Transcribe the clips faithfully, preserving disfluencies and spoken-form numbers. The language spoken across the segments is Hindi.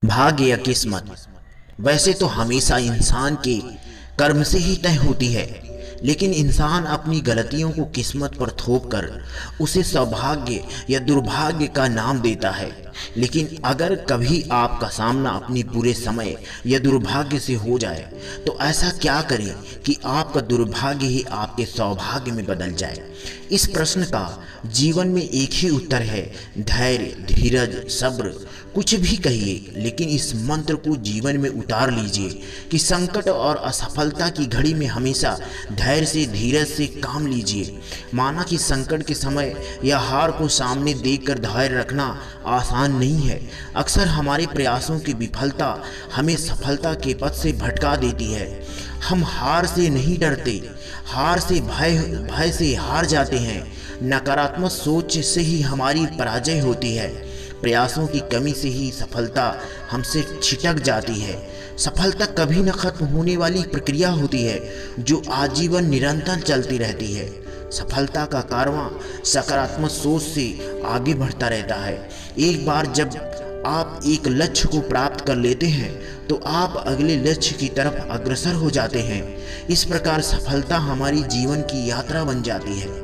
भाग्य या किस्मत वैसे तो हमेशा इंसान के कर्म से ही तय होती है, लेकिन इंसान अपनी गलतियों को किस्मत पर थोप कर उसे सौभाग्य या दुर्भाग्य का नाम देता है। लेकिन अगर कभी आपका सामना अपने बुरे समय या दुर्भाग्य से हो जाए तो ऐसा क्या करें कि आपका दुर्भाग्य ही आपके सौभाग्य में बदल जाए। इस प्रश्न का जीवन में एक ही उत्तर है, धैर्य, धीरज, सब्र। कुछ भी कहिए, लेकिन इस मंत्र को जीवन में उतार लीजिए कि संकट और असफलता की घड़ी में हमेशा धैर्य से, धीरज से काम लीजिए। माना कि संकट के समय या हार को सामने देखकर धैर्य रखना आसान नहीं है। अक्सर हमारे प्रयासों की विफलता हमें सफलता के पथ से भटका देती है। हम हार से नहीं डरते, हार से भय भय से हार जाते हैं। नकारात्मक सोच से ही हमारी पराजय होती है। प्रयासों की कमी से ही सफलता हमसे छिटक जाती है। सफलता कभी न खत्म होने वाली प्रक्रिया होती है जो आजीवन निरंतर चलती रहती है। सफलता का कारवां सकारात्मक सोच से आगे बढ़ता रहता है। एक बार जब आप एक लक्ष्य को प्राप्त कर लेते हैं तो आप अगले लक्ष्य की तरफ अग्रसर हो जाते हैं। इस प्रकार सफलता हमारी जीवन की यात्रा बन जाती है।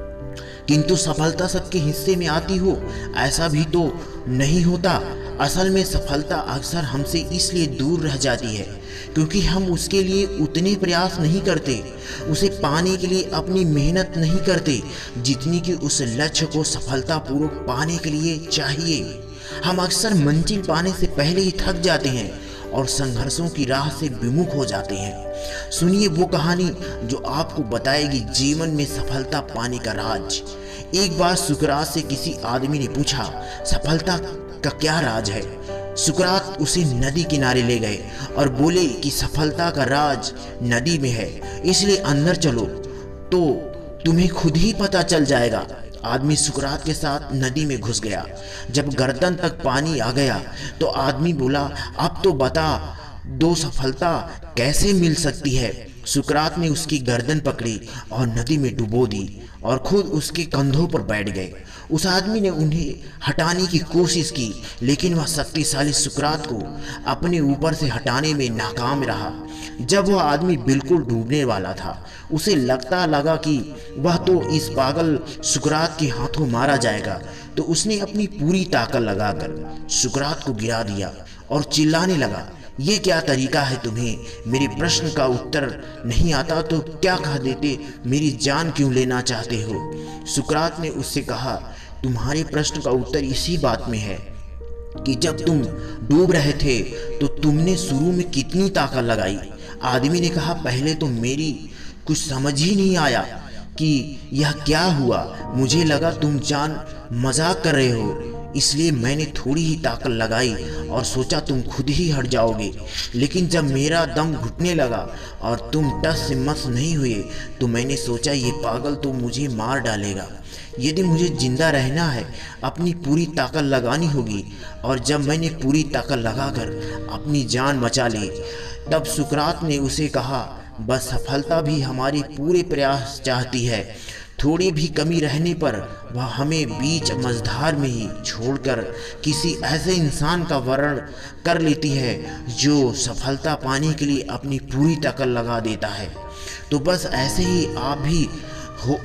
किंतु सफलता सबके हिस्से में आती हो ऐसा भी तो नहीं होता। असल में सफलता अक्सर हमसे इसलिए दूर रह जाती है क्योंकि हम उसके लिए उतने प्रयास नहीं करते, उसे पाने के लिए अपनी मेहनत नहीं करते जितनी कि उस लक्ष्य को सफलतापूर्वक पाने के लिए चाहिए। हम अक्सर मंजिल पाने से पहले ही थक जाते हैं और संघर्षों की राह से विमुख हो जाते हैं। सुनिए वो कहानी जो आपको बताएगी जीवन में सफलता पाने का राज। एक बार सुकरात से किसी आदमी ने पूछा, सफलता का क्या राज है? सुकरात उसे नदी किनारे ले गए और बोले कि सफलता का राज नदी में है, इसलिए अंदर चलो तो तुम्हें खुद ही पता चल जाएगा। आदमी सुकरात के साथ नदी में घुस गया। जब गर्दन तक पानी आ गया तो आदमी बोला, अब तो बता दो सफलता कैसे मिल सकती है? सुकरात ने उसकी गर्दन पकड़ी और नदी में डुबो दी और खुद उसके कंधों पर बैठ गए। उस आदमी ने उन्हें हटाने की कोशिश की, लेकिन वह शक्तिशाली सुकरात को अपने ऊपर से हटाने में नाकाम रहा। जब वह आदमी बिल्कुल डूबने वाला था, उसे लगता लगा कि वह तो इस पागल सुकरात के हाथों मारा जाएगा, तो उसने अपनी पूरी ताकत लगाकर सुकरात को गिरा दिया और चिल्लाने लगा, ये क्या तरीका है तुम्हें? मेरे प्रश्न का उत्तर नहीं आता तो क्या कह देते, मेरी जान क्यों लेना चाहते हो? सुकरात ने उससे कहा, तुम्हारे प्रश्न का उत्तर इसी बात में है कि जब तुम डूब रहे थे तो तुमने शुरू में कितनी ताकत लगाई। आदमी ने कहा, पहले तो मेरी कुछ समझ ही नहीं आया कि यह क्या हुआ। मुझे लगा तुम जान मजाक कर रहे हो, इसलिए मैंने थोड़ी ही ताकत लगाई और सोचा तुम खुद ही हट जाओगे। लेकिन जब मेरा दम घुटने लगा और तुम टस से मस नहीं हुए तो मैंने सोचा ये पागल तो मुझे मार डालेगा। यदि मुझे जिंदा रहना है अपनी पूरी ताकत लगानी होगी। और जब मैंने पूरी ताकत लगाकर अपनी जान बचा ली तब सुकरात ने उसे कहा, बस सफलता भी हमारे पूरे प्रयास चाहती है। थोड़ी भी कमी रहने पर वह हमें बीच मझधार में ही छोड़कर किसी ऐसे इंसान का वर्ण कर लेती है जो सफलता पाने के लिए अपनी पूरी ताकत लगा देता है। तो बस ऐसे ही आप भी हो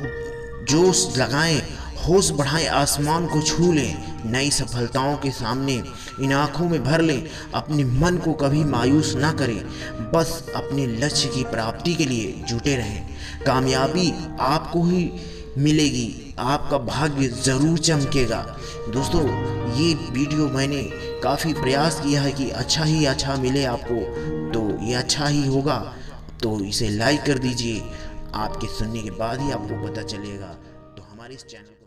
जोश लगाएं, होश बढ़ाएं, आसमान को छू लें, नई सफलताओं के सामने इन आँखों में भर लें। अपने मन को कभी मायूस ना करें, बस अपने लक्ष्य की प्राप्ति के लिए जुटे रहें। कामयाबी आपको ही मिलेगी, आपका भाग्य ज़रूर चमकेगा। दोस्तों, ये वीडियो मैंने काफ़ी प्रयास किया है कि अच्छा ही अच्छा मिले आपको, तो ये अच्छा ही होगा, तो इसे लाइक कर दीजिए। आपके सुनने के बाद ही आपको पता चलेगा। तो हमारे इस चैनल